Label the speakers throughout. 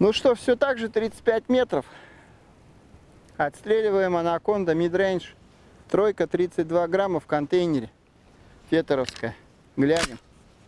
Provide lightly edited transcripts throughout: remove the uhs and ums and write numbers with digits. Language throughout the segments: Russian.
Speaker 1: Ну что, все так же 35 метров. Отстреливаем анаконда мидрейндж. Тройка 32 грамма в контейнере. Фетеровская. Глянем.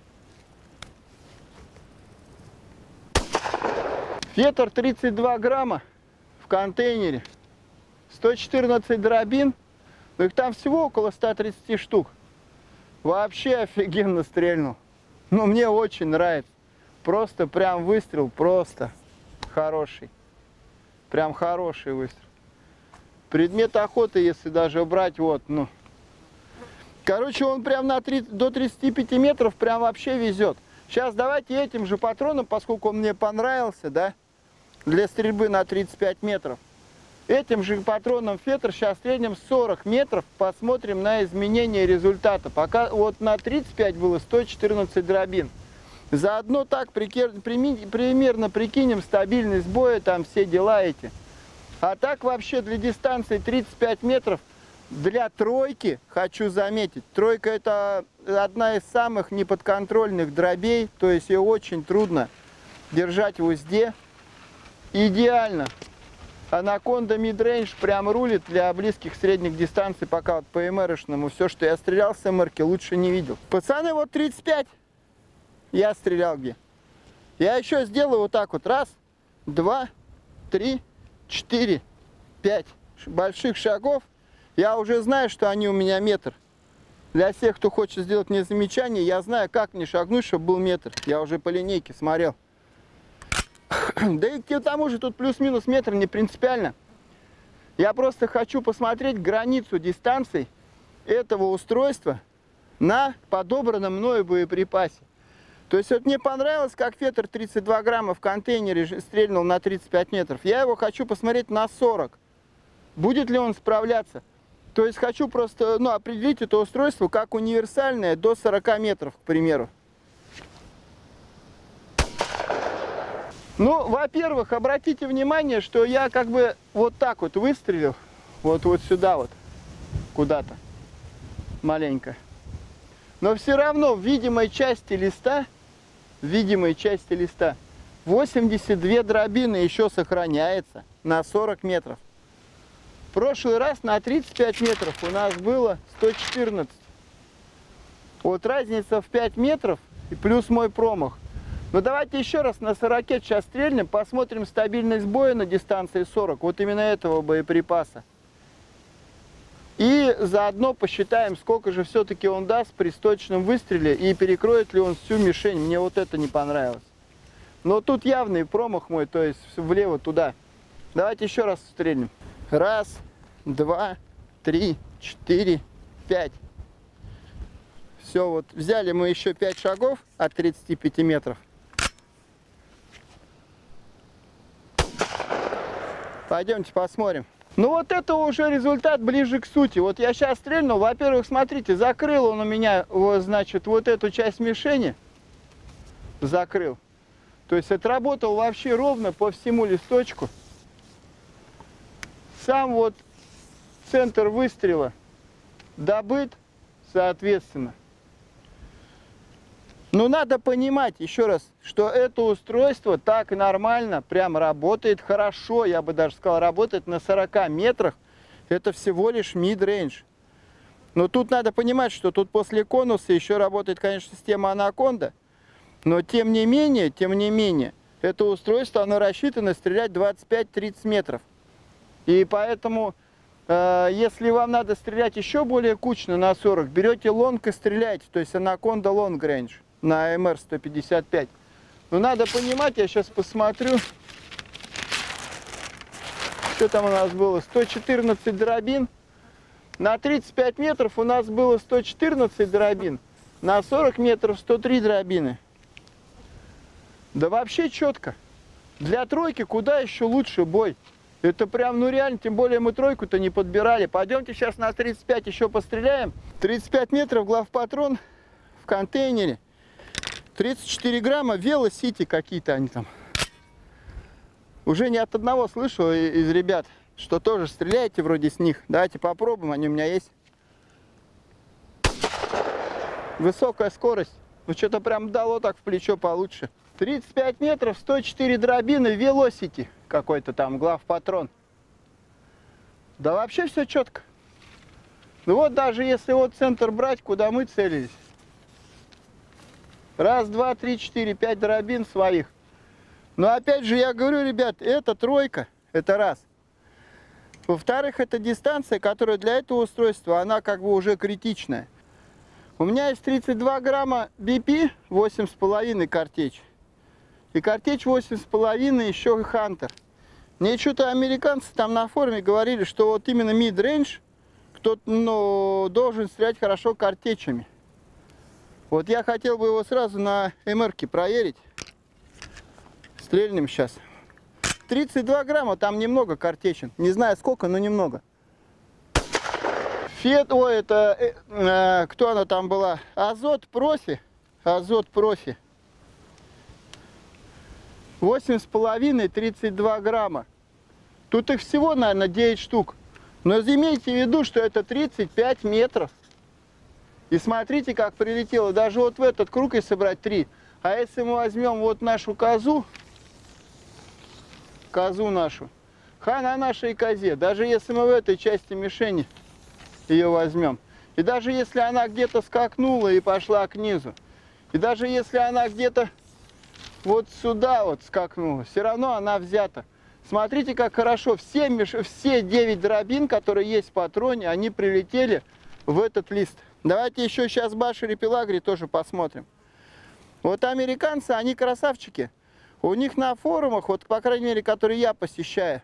Speaker 1: Фетер 32 грамма в контейнере. 114 дробин. Ну их там всего около 130 штук. Вообще офигенно стрельнул. Ну мне очень нравится. Просто прям выстрел, просто хороший. Прям хороший выстрел. Предмет охоты, если даже брать, вот, ну. Короче, он прям до 35 метров прям вообще везет. Сейчас давайте этим же патроном, поскольку он мне понравился, да, для стрельбы на 35 метров. Этим же патроном Фетер сейчас стрельнем 40 метров, посмотрим на изменение результата. Пока вот на 35 было 114 дробин. Заодно так примерно прикинем стабильность боя, там все дела эти. А так вообще для дистанции 35 метров, для тройки, хочу заметить, тройка это одна из самых неподконтрольных дробей, то есть ее очень трудно держать в узде. Идеально. Анаконда мидрейндж прям рулит для близких средних дистанций, пока вот по МРшному. Все, что я стрелял с МРки, лучше не видел. Пацаны, вот 35 я стрелял где. Я еще сделаю вот так вот. Раз, два, три, 4, 5 больших шагов. Я уже знаю, что они у меня метр. Для всех, кто хочет сделать мне замечание, я знаю, как мне шагнуть, чтобы был метр. Я уже по линейке смотрел. Да и к тому же тут плюс-минус метр не принципиально. Я просто хочу посмотреть границу дистанций этого устройства на подобранном мною боеприпасе. То есть вот мне понравилось, как Фетер 32 грамма в контейнере стрельнул на 35 метров. Я его хочу посмотреть на 40. Будет ли он справляться? То есть хочу просто определить это устройство как универсальное до 40 метров, к примеру. Ну, во-первых, обратите внимание, что я как бы вот так вот выстрелил. Вот сюда вот. Куда-то. Маленько. Но все равно в видимой части листа 82 дробины еще сохраняется на 40 метров. В прошлый раз на 35 метров у нас было 114. Вот разница в 5 метров и плюс мой промах. Но давайте еще раз на 40 сейчас стрельнем, посмотрим стабильность боя на дистанции 40. Вот именно этого боеприпаса. И заодно посчитаем, сколько же все-таки он даст при точном выстреле и перекроет ли он всю мишень. Мне вот это не понравилось. Но тут явный промах мой, то есть влево туда. Давайте еще раз стрельнем. Раз, два, три, 4, 5. Все, вот взяли мы еще 5 шагов от 35 метров. Пойдемте посмотрим. Ну вот это уже результат ближе к сути. Вот я сейчас стрельнул. Во-первых, смотрите, закрыл он у меня, вот, значит, вот эту часть мишени. Закрыл. То есть отработал вообще ровно по всему листочку. Сам вот центр выстрела добыт, соответственно. Но надо понимать, еще раз, что это устройство так нормально, прям работает хорошо, я бы даже сказал, работает на 40 метрах. Это всего лишь mid-range. Но тут надо понимать, что тут после конуса еще работает, конечно, система анаконда. Но тем не менее, это устройство, оно рассчитано стрелять 25-30 метров. И поэтому, если вам надо стрелять еще более кучно на 40, берете лонг и стреляйте, то есть анаконда long range на МР-155. Но надо понимать, я сейчас посмотрю, что там у нас было, 114 дробин. На 35 метров у нас было 114 дробин, на 40 метров 103 дробины. Да вообще четко. Для тройки куда еще лучше бой. Это прям, ну реально, тем более мы тройку-то не подбирали. Пойдемте сейчас на 35 еще постреляем. 35 метров главпатрон в контейнере. 34 грамма, велосити какие-то они там. Уже ни от одного слышу из ребят, что тоже стреляете вроде с них. Давайте попробуем, они у меня есть. Высокая скорость. Ну что-то прям дало так в плечо получше. 35 метров, 104 дробины, Velocity какой-то там, главпатрон. Да вообще все четко. Ну вот даже если вот центр брать, куда мы целились. Раз, два, три, четыре, 5 дробин своих. Но опять же я говорю, ребят, это тройка, это раз. Во-вторых, это дистанция, которая для этого устройства, она как бы уже критичная. У меня есть 32 грамма BP, 8,5 картечь. И картечь 8,5 еще и Hunter. Мне что-то американцы там на форуме говорили, что вот именно mid-range кто-то должен стрелять хорошо картечами. Вот я хотел бы его сразу на МР-ке проверить. Стрельнем сейчас. 32 грамма, там немного картечин. Не знаю сколько, но немного. Ой, это, кто она там была? Азот профи. Азот профи. 8,5, 32 грамма. Тут их всего, наверное, 9 штук. Но имейте в виду, что это 35 метров. И смотрите, как прилетело. Даже вот в этот круг, если брать 3. А если мы возьмем вот нашу козу нашу, хана нашей козе, даже если мы в этой части мишени ее возьмем, и даже если она где-то скакнула и пошла к низу, и даже если она где-то вот сюда вот скакнула, все равно она взята. Смотрите, как хорошо. Все 9 дробин, которые есть в патроне, они прилетели в этот лист. Давайте еще сейчас Башер и Пелагри тоже посмотрим. Вот американцы, они красавчики. У них на форумах, вот по крайней мере, которые я посещаю,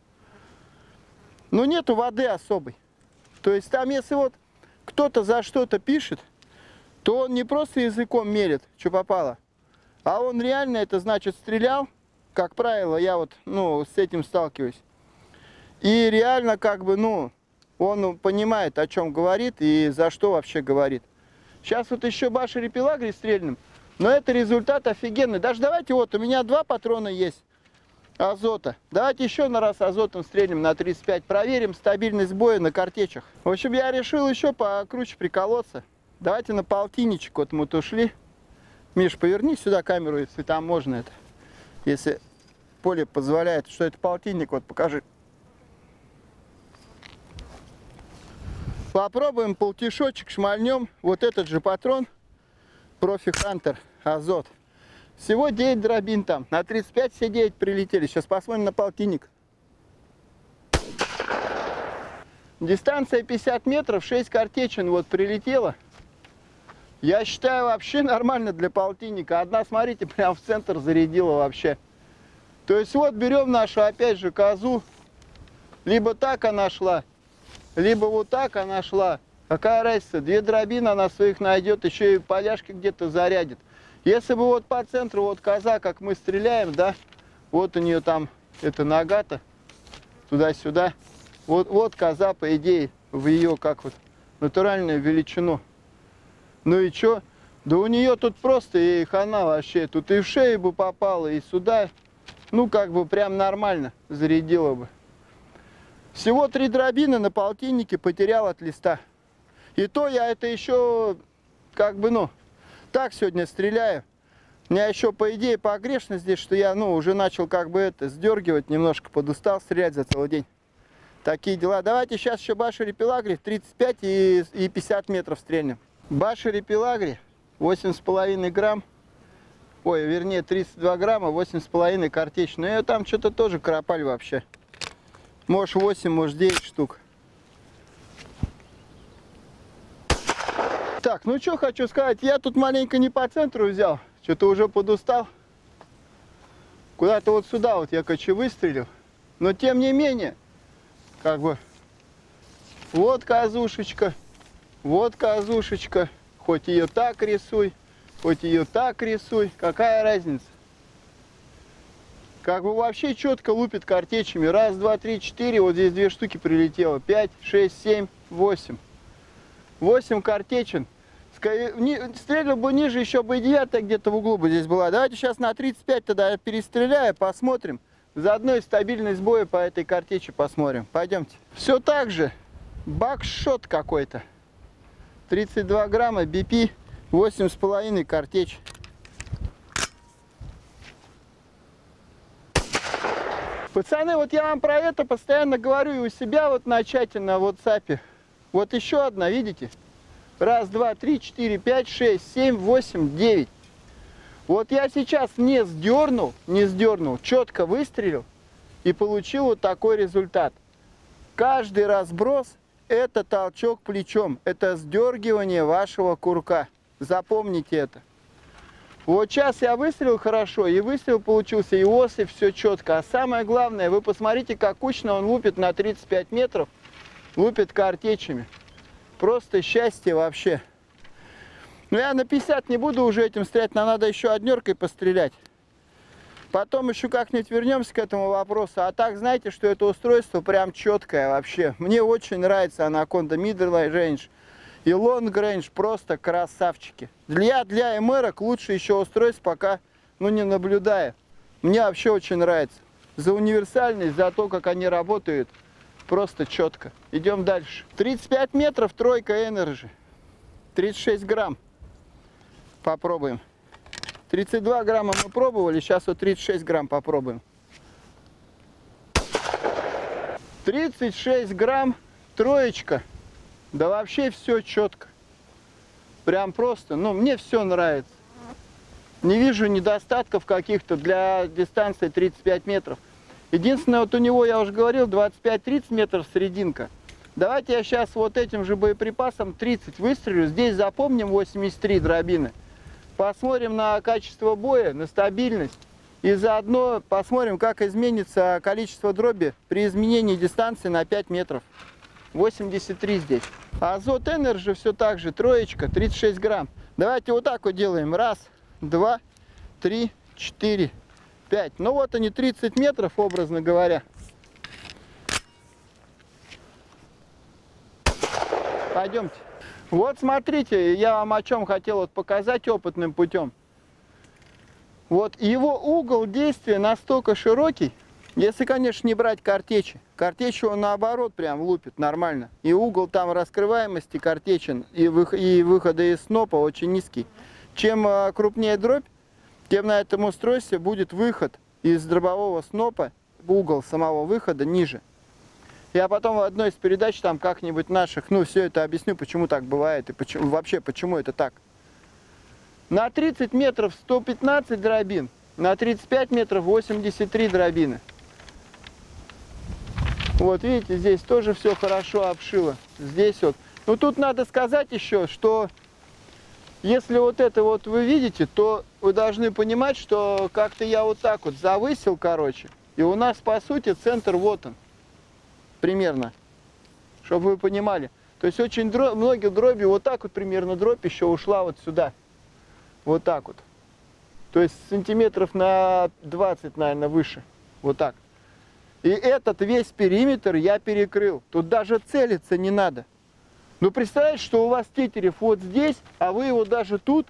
Speaker 1: ну нету воды особой. То есть там, если вот кто-то за что-то пишет, то он не просто языком мерит, что попало, а он реально, это значит, стрелял. Как правило, я вот, с этим сталкиваюсь. И реально, как бы, он понимает, о чем говорит и за что вообще говорит. Сейчас вот еще Башер и Пелагри стрельнем. Но это результат офигенный. Даже давайте вот, у меня 2 патрона есть азота. Давайте еще на раз азотом стрельнем на 35. Проверим стабильность боя на картечах. В общем, я решил еще покруче приколоться. Давайте на полтинничек вот мы ушли. Миш, поверни сюда камеру, если там можно это. Если поле позволяет. Что это полтинник, вот покажи. Попробуем полтишочек, шмальнем. Вот этот же патрон. Профи Хантер, азот. Всего 9 дробин там. На 35 все 9 прилетели. Сейчас посмотрим на полтинник. Дистанция 50 метров, 6 картечин вот прилетело. Я считаю, вообще нормально для полтинника. Одна, смотрите, прям в центр зарядила вообще. То есть вот берем нашу, опять же, козу. Либо так она шла, либо вот так она шла. Какая разница? 2 дробины она своих найдет, еще и поляшки где-то зарядит. Если бы вот по центру вот коза, как мы стреляем, да, вот у нее там, это нога-то, туда-сюда. Вот коза, по идее, в ее как вот натуральную величину. Ну и что? Да у нее тут просто и хана вообще. Тут и в шею бы попала, и сюда. Ну как бы прям нормально зарядила бы. Всего 3 дробины на полтиннике потерял от листа. И то я это еще, как бы, так сегодня стреляю. У меня еще, по идее, погрешно здесь, что я, уже начал, как бы, сдергивать немножко, подустал стрелять за целый день. Такие дела. Давайте сейчас еще Башер и Пелагри 35 и 50 метров стрельнем. Башер и Пелагри 8,5 грамм. Ой, вернее, 32 грамма, 8,5 картечь. Но ее там что-то тоже кропаль вообще. Может 8, может 9 штук. Так, ну что хочу сказать, я тут маленько не по центру взял, что-то уже подустал. Куда-то вот сюда вот я, короче, выстрелил. Но тем не менее, как бы, вот козушечка, хоть ее так рисуй, хоть ее так рисуй, какая разница? Как бы вообще четко лупит картечами. Раз, два, три, 4, вот здесь 2 штуки прилетело, 5, 6, 7, 8. 8 картечин. Стрелил бы ниже, еще бы и 9 где-то в углу бы здесь была. Давайте сейчас на 35 тогда я перестреляю, посмотрим. Заодно и стабильность боя по этой картечи посмотрим. Пойдемте. Все так же. Бакшот какой-то. 32 грамма, BP, 8,5 картечь. Пацаны, вот я вам про это постоянно говорю и у себя вот на чате на WhatsApp. Вот еще одна, видите? Раз, два, три, четыре, пять, шесть, семь, восемь, девять. Вот я сейчас не сдернул, четко выстрелил и получил вот такой результат. Каждый разброс – это толчок плечом, это сдергивание вашего курка. Запомните это. Вот сейчас я выстрелил хорошо, и выстрел получился, и осыпь, все четко. А самое главное, вы посмотрите, как кучно он лупит на 35 метров, лупит картечами. Просто счастье вообще. Но я на 50 не буду уже этим стрелять, нам надо еще однеркой пострелять. Потом еще как-нибудь вернемся к этому вопросу. А так, знаете, что это устройство прям четкое вообще. Мне очень нравится Anaconda Middle Range и Long Range, просто красавчики. Для МРок лучше еще устройств пока не наблюдаю. Мне вообще очень нравится. За универсальность, за то, как они работают, просто четко. Идем дальше. 35 метров, тройка Energy. 36 грамм. Попробуем. 32 грамма мы пробовали, сейчас вот 36 грамм попробуем. 36 грамм, троечка. Да вообще все четко. Прям просто, мне все нравится. Не вижу недостатков каких-то для дистанции 35 метров. Единственное, вот у него, я уже говорил, 25-30 метров серединка. Давайте я сейчас вот этим же боеприпасом 30 выстрелю. Здесь запомним 83 дробины. Посмотрим на качество боя, на стабильность. И заодно посмотрим, как изменится количество дроби при изменении дистанции на 5 метров. 83 здесь. Азот Energy все так же, троечка, 36 грамм. Давайте вот так вот делаем. Раз, два, три, четыре, пять. Ну вот они, 30 метров, образно говоря. Пойдемте. Вот смотрите, я вам о чем хотел показать опытным путем. Вот его угол действия настолько широкий, если, конечно, не брать картечи. Картечи он наоборот прям лупит нормально. И угол там раскрываемости картечен и выхода из снопа очень низкий. Чем крупнее дробь, тем на этом устройстве будет выход из дробового снопа, угол самого выхода ниже. Я потом в одной из передач там как-нибудь наших, все это объясню, почему так бывает и почему это так. На 30 метров 115 дробин, на 35 метров 83 дробины. Вот видите, здесь тоже все хорошо обшило. Здесь вот. Но тут надо сказать еще, что если вот это вот вы видите, то вы должны понимать, что как-то я вот так вот завысил, короче. И у нас, по сути, центр вот он. Примерно. Чтобы вы понимали. То есть очень многие дроби, вот так вот примерно дробь еще ушла вот сюда. Вот так вот. То есть сантиметров на 20, наверное, выше. Вот так. И этот весь периметр я перекрыл. Тут даже целиться не надо. Ну, представляете, что у вас тетерев вот здесь, а вы его даже тут,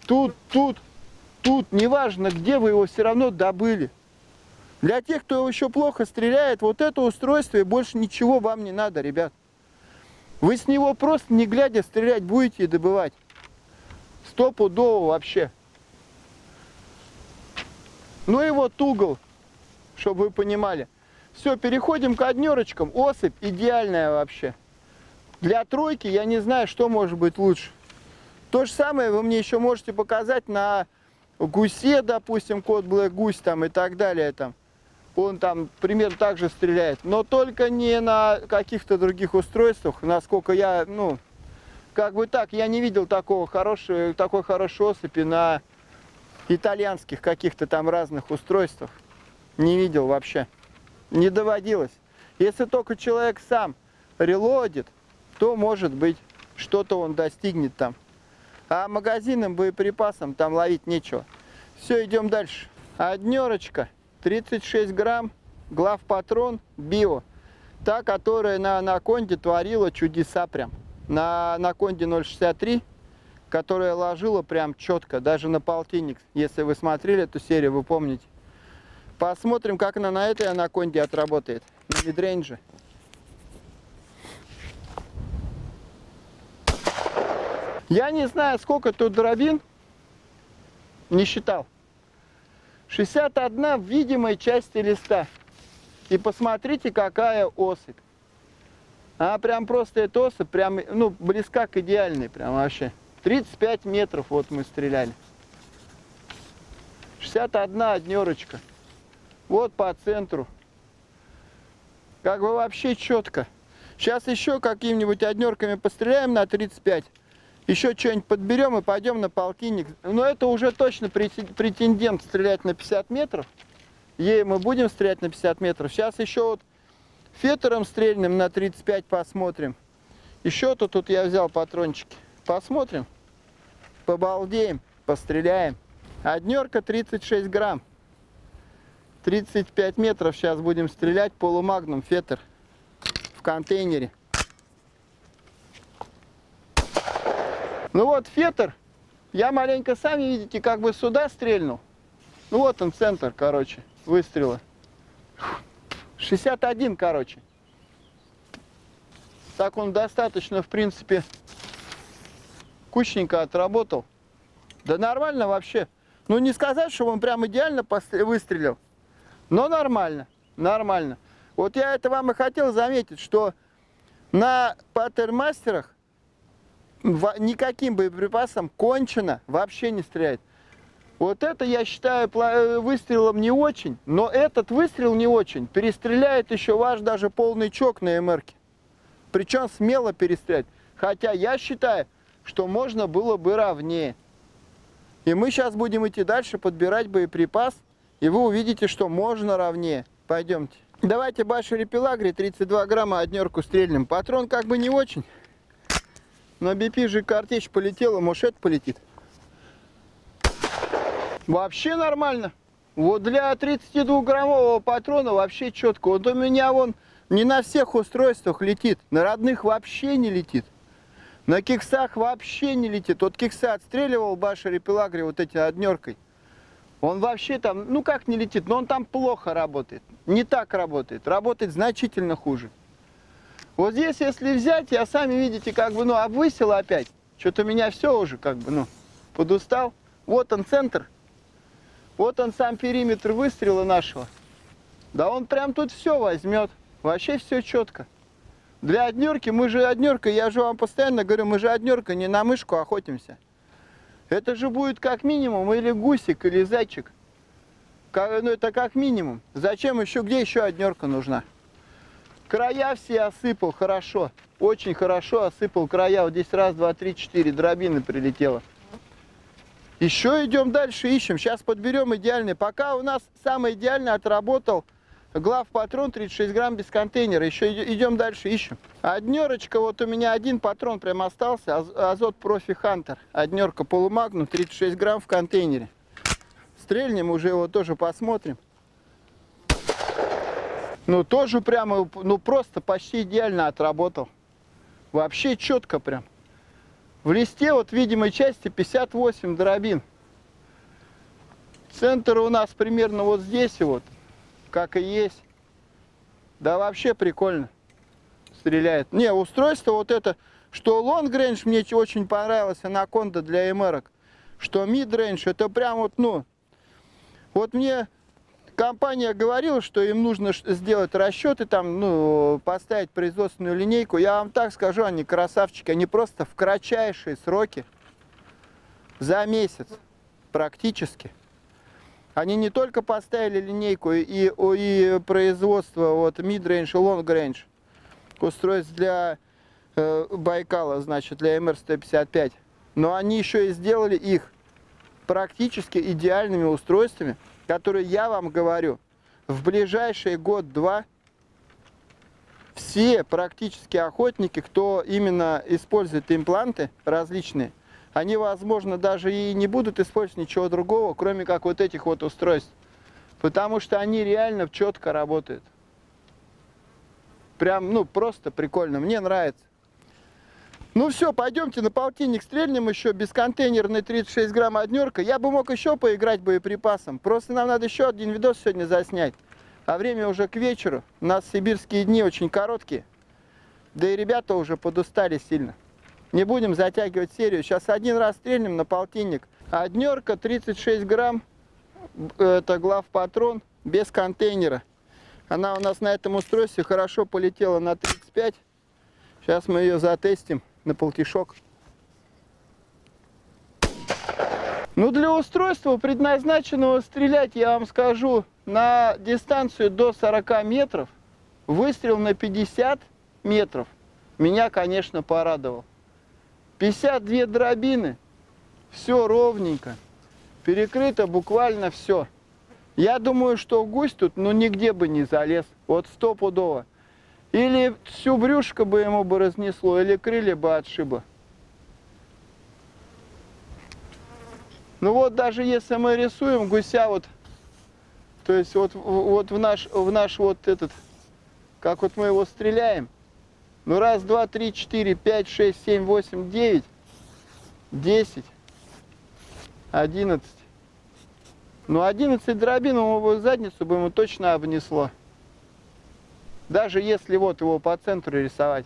Speaker 1: неважно где, вы его все равно добыли. Для тех, кто еще плохо стреляет, вот это устройство и больше ничего вам не надо, ребят. Вы с него просто не глядя стрелять будете и добывать. Стопудово вообще. Ну и вот угол, чтобы вы понимали. Все, переходим к однерочкам. Осыпь идеальная вообще. Для тройки я не знаю, что может быть лучше. То же самое вы мне еще можете показать на гусе, допустим, код Black Goose там и так далее. Там. Он там примерно так же стреляет. Но только не на каких-то других устройствах. Насколько я, как бы так, я не видел такой хорошей осыпи на итальянских каких-то там разных устройствах. Не видел вообще. Не доводилось. Если только человек сам релодит, то, может быть, что-то он достигнет там. А магазинным боеприпасом там ловить нечего. Все, идем дальше. Однерочка, 36 грамм, главпатрон, био. Та, которая на Анаконде творила чудеса прям. На Анаконде 0,63, которая ложила прям четко, даже на полтинник. Если вы смотрели эту серию, вы помните. Посмотрим, как она на этой Анаконде отработает. На мидрейнже. Я не знаю, сколько тут дробин, не считал. 61 в видимой части листа. И посмотрите, какая особь. Она прям просто, эта особь, прям, ну, близка к идеальной, прям вообще. 35 метров вот мы стреляли. 61 однерочка. Вот по центру. Как бы вообще четко. Сейчас еще какими-нибудь однерками постреляем на 35. Еще что-нибудь подберем и пойдем на полтинник. Но это уже точно претендент стрелять на 50 метров. Ей мы будем стрелять на 50 метров. Сейчас еще вот фетером стрельнем на 35 посмотрим. Еще тут я взял патрончики. Посмотрим. Побалдеем. Постреляем. Однерка 36 грамм. 35 метров сейчас будем стрелять. Полумагнум фетер в контейнере. Ну вот фетер. Я маленько, сами видите, как бы сюда стрельнул. Ну вот он центр, короче, выстрела. 61, короче. Так он достаточно, в принципе, кучненько отработал. Да нормально вообще. Ну не сказать, что он прям идеально выстрелил. Но нормально, нормально. Вот я это вам и хотел заметить, что на паттернмастерах никаким боеприпасом кончено вообще не стреляет. Вот это я считаю выстрелом не очень, но этот выстрел не очень. Перестреляет еще ваш даже полный чок на МРке. Причем смело перестрелять. Хотя я считаю, что можно было бы ровнее. И мы сейчас будем идти дальше, подбирать боеприпас. И вы увидите, что можно ровнее. Пойдемте. Давайте Башери Пелагри 32 грамма однерку стрельнем. Патрон как бы не очень. Но BP же картечь полетела, может это полетит. Вообще нормально. Вот для 32-граммового патрона вообще четко. Вот у меня вон не на всех устройствах летит. На родных вообще не летит. На киксах вообще не летит. Вот киксы отстреливал Башери Пелагри вот этой однеркой. Он вообще там, ну как не летит, но он там плохо работает. Не так работает. Работает значительно хуже. Вот здесь, если взять, я сами видите, как бы, ну, обвысил опять. Что-то у меня все уже, как бы, ну, подустал. Вот он центр. Вот он сам периметр выстрела нашего. Да он прям тут все возьмет. Вообще все четко. Для однерки, мы же однерка, я же вам постоянно говорю, мы же однерка, не на мышку охотимся. Это же будет как минимум или гусик, или зайчик. Ну это как минимум. Зачем еще, где еще однерка нужна? Края все осыпал хорошо. Очень хорошо осыпал края. Вот здесь раз, два, три, 4 дробины прилетело. Еще идем дальше, ищем. Сейчас подберем идеальный. Пока у нас самый идеальный отработал главпатрон 36 грамм без контейнера. Еще идем дальше, ищем. Однерочка, вот у меня один патрон прям остался. Азот Профи Хантер. Однерка полумагнум 36 грамм в контейнере. Стрельнем, уже его тоже посмотрим. Ну тоже прямо, ну просто почти идеально отработал. Вообще четко прям. В листе вот в видимой части 58 дробин. Центр у нас примерно вот здесь вот, как и есть. Да вообще прикольно стреляет. Не, устройство вот это, что long range мне очень понравилось, Анаконда для МРок, что mid range, это прям вот, ну, вот мне компания говорила, что им нужно сделать расчеты, там, ну, поставить производственную линейку. Я вам так скажу, они красавчики, они просто в кратчайшие сроки, за месяц практически. Они не только поставили линейку и производство вот mid-range и long-range устройств для Байкала, значит, для МР-155, но они еще и сделали их практически идеальными устройствами, которые, я вам говорю, в ближайший год-два все практически охотники, кто именно использует импланты различные, они, возможно, даже и не будут использовать ничего другого, кроме как вот этих вот устройств. Потому что они реально четко работают. Прям, ну, просто прикольно. Мне нравится. Ну все, пойдемте на полтинник стрельнем еще. Бесконтейнерный 36 грамм однерка. Я бы мог еще поиграть боеприпасом. Просто нам надо еще один видос сегодня заснять. А время уже к вечеру. У нас сибирские дни очень короткие. Да и ребята уже подустали сильно. Не будем затягивать серию. Сейчас один раз стрельнем на полтинник. Однерка 36 грамм. Это главпатрон без контейнера. Она у нас на этом устройстве хорошо полетела на 35. Сейчас мы ее затестим на полтишок. Ну, для устройства, предназначенного стрелять, я вам скажу, на дистанцию до 40 метров, выстрел на 50 метров меня, конечно, порадовал. 52 дробины, все ровненько, перекрыто буквально все. Я думаю, что гусь тут, ну, нигде бы не залез, вот стопудово. Или всю брюшко бы ему бы разнесло, или крылья бы отшибло. Ну вот даже если мы рисуем гуся вот, то есть вот в наш вот этот, как вот мы его стреляем, ну раз, два, три, четыре, пять, шесть, семь, восемь, 9, 10, 11. Ну 11 дробин его задницу бы ему точно обнесло. Даже если вот его по центру рисовать.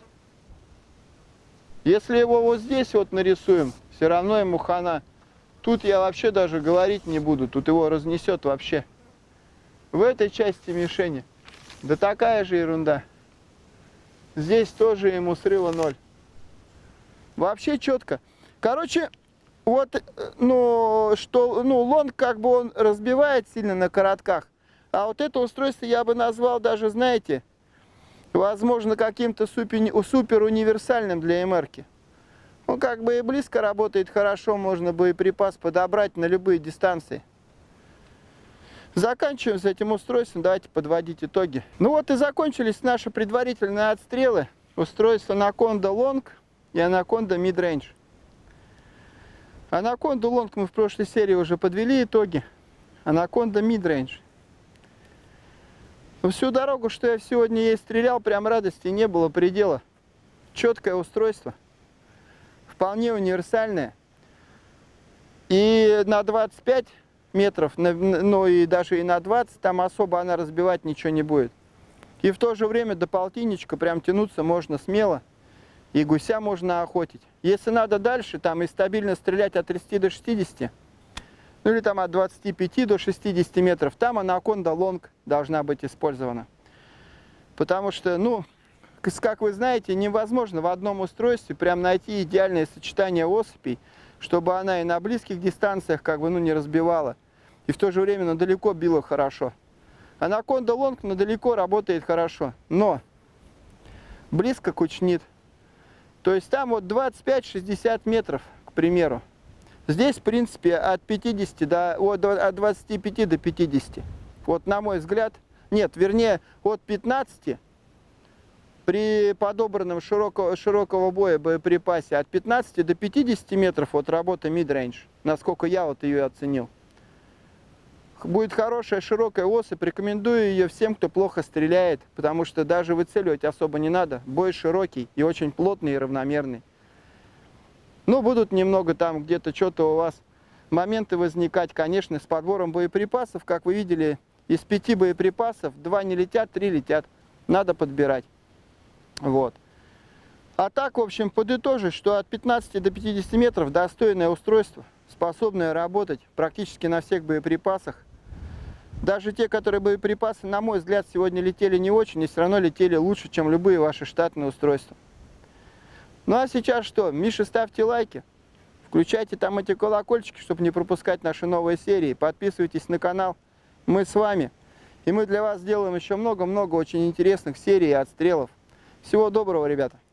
Speaker 1: Если его вот здесь вот нарисуем, все равно ему хана. Тут я вообще даже говорить не буду, тут его разнесет вообще. В этой части мишени, да такая же ерунда. Здесь тоже ему срыва 0. Вообще четко. Короче, вот, лонг как бы он разбивает сильно на коротках. А вот это устройство я бы назвал даже, знаете, возможно, каким-то супер универсальным для МР-ки. Он как бы и близко работает хорошо, можно боеприпас подобрать на любые дистанции. Заканчиваем с этим устройством, давайте подводить итоги. Ну вот и закончились наши предварительные отстрелы устройства Anaconda Long и Anaconda Mid Range. Anaconda Long мы в прошлой серии уже подвели итоги. Anaconda Mid Range. Всю дорогу, что я сегодня ей стрелял, прям радости не было предела. Четкое устройство. Вполне универсальная. И на 25 метров, ну и даже и на 20, там особо она разбивать ничего не будет. И в то же время до полтинничка прям тянуться можно смело. И гуся можно охотить. Если надо дальше, там и стабильно стрелять от 30 до 60, ну или там от 25 до 60 метров, там Anaconda Long должна быть использована. Потому что, ну, как вы знаете, невозможно в одном устройстве прям найти идеальное сочетание особей, чтобы она и на близких дистанциях как бы, ну, не разбивала, и в то же время на далеко била хорошо. Anaconda Long на далеко работает хорошо, но близко кучнит. То есть там вот 25-60 метров, к примеру. Здесь, в принципе, от 50 от 25 до 50. Вот на мой взгляд, нет, вернее, от 15 при подобранном широкого боя боеприпасе от 15 до 50 метров вот работа mid-range, насколько я вот ее оценил. Будет хорошая широкая особь, рекомендую ее всем, кто плохо стреляет, потому что даже выцеливать особо не надо. Бой широкий и очень плотный и равномерный. Ну, будут немного там где-то что-то у вас моменты возникать, конечно, с подбором боеприпасов. Как вы видели, из 5 боеприпасов 2 не летят, 3 летят. Надо подбирать. Вот. А так, в общем, подытожить, что от 15 до 50 метров достойное устройство, способное работать практически на всех боеприпасах. Даже те, которые боеприпасы, на мой взгляд, сегодня летели не очень, и все равно летели лучше, чем любые ваши штатные устройства. Ну а сейчас что? Миша, ставьте лайки, включайте там эти колокольчики, чтобы не пропускать наши новые серии. Подписывайтесь на канал. Мы с вами. И мы для вас сделаем еще много-много очень интересных серий и отстрелов. Всего доброго, ребята.